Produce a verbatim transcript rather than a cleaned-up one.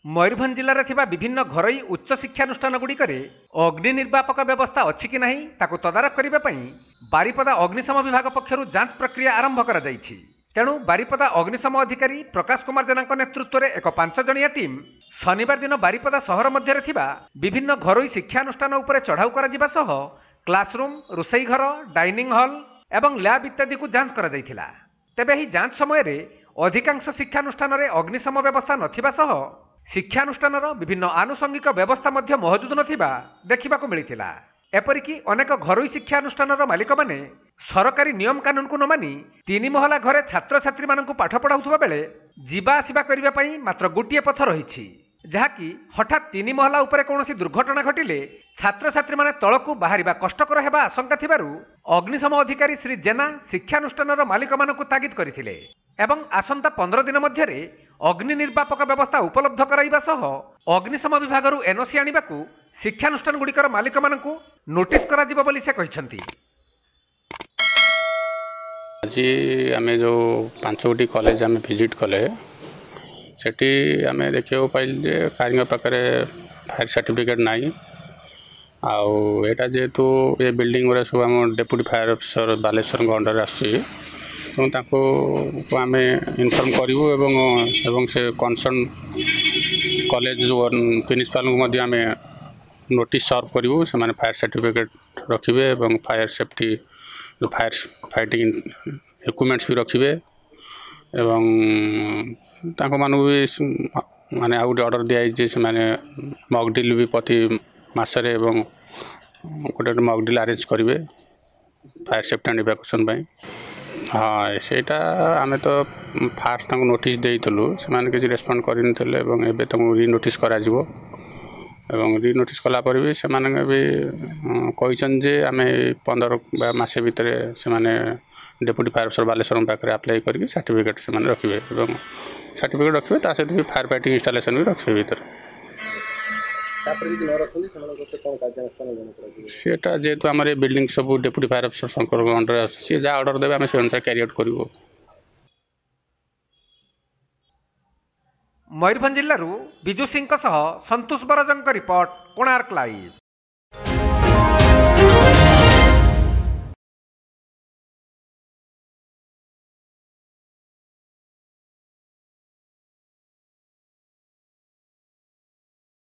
मयूरभंज जिले में विभिन्न घरोई उच्च शिक्षानुष्ठान गुड़िक अग्नि निर्वापक व्यवस्था अच्छी कि नहीं ताकू तदारख करने बारिपदा अग्निशम विभाग पक्षर जांच प्रक्रिया आरंभ कर तेणु बारिपदा अग्निशम अधिकारी प्रकाश कुमार जेना नेतृत्व में एक पांच जणिया टीम शनिवार दिन बारिपदा सहर मध्य विभिन्न घरोई शिक्षानुष्ठान उपर चढ़ाऊ कर क्लासरूम रोसई घर डाइनिंग हॉल एवं लैब इत्यादि को जांच कर तेबे ही जांच समय अधिकांश शिक्षानुष्ठान अग्निशम व्यवस्था नथिबा सह शिक्षानुष्ठान विभिन्न आनुषंगिक व्यवस्था मध्य मौजूद नथिबा देखिबाकु मिलिथिला। एपरिकी अनेक घरोई शिक्षानुष्ठान मालिक माने सरकारी नियम कानून को न मानि तीन महला घरे छात्र छात्री मानकु पाठ पढ़ाउथबा बेले जीवा आसिबा करिबा पई मात्र गोटिए पथ रहिछि, जहाँकि हठात तीन महला उपरे कौनसी दुर्घटना घटिले छात्र छात्री माने तळकु बाहरिबा कष्टकर हेबा आशंका थिबारु अग्निशम अधिकारी श्री जेना शिक्षानुष्ठान मालिक मानकु तागिद करथिले एवं आसंता पंद्रह दिन मध्यरे अग्नि निर्वापक व्यवस्था उपलब्ध कराइबा सह अग्निशम विभागरु एनओसी आनिबाकु शिक्षानुष्ठान गुड़िकर मालिक मानकु नोटिस करा जिवो बोली से कहिसंती। आज आम जो पांच गोटी कॉलेज आम विजिट कले सेठी आम देखा पाइल जे कार्य पाखे फायर सर्टिफिकेट नाई आटा जेहेतु ये बिल्डिंग गुरा सब आम deputy fire officer Baleswar under आसी आम इनफर्म करूँ एवं एवं से कनसर्न कॉलेज जो प्रिंसिपाल को आम नोटिस सर्व करूँ से फायर सर्टिफिकेट रखिए एवं फायर सेफ्टी जो फायर फाइटिंग इक्विपमेंट्स भी रखिए एवं तांको मानू भी माने आ गोटे ऑर्डर दिखाई से माने मॉक ड्रिल भी प्रति मासरे एवं गोटे मॉक ड्रिल अरेंज करेंगे फायर सेफ्टी एंड इवैक्यूएशन पाई। हाँ सेटा आमे तो फास्ट तक नोटिस देइतलु से किसी रेस्पॉन्ड करनथिले एवं एबे तक री नोटिस करा जिवो एवं री नोटिस कला पर भी से माने भी कहिसन जे आमे पंद्रह मासे भितर से माने डेप्यूटी फायर अफिसर बालेश्वर पाखे अप्लाई करके सर्टिफिकेट से माने रखिबे एवं सर्टिफिकेट रखिबे ता सहित भी फायर फाइटिंग इंस्टॉलेशन भी रखिबे भीतर सेटा जेहेतु आम बिल्डिंग सब डेप्यूटी फायर अफिसर अंडर सी जहाँ ऑर्डर देवे आम से अनुसार कैरी आउट करूँ। मयूरभंज जिलूर बिजु सिंह सन्तोष बरजंक रिपोर्ट कोणार्क लाइव।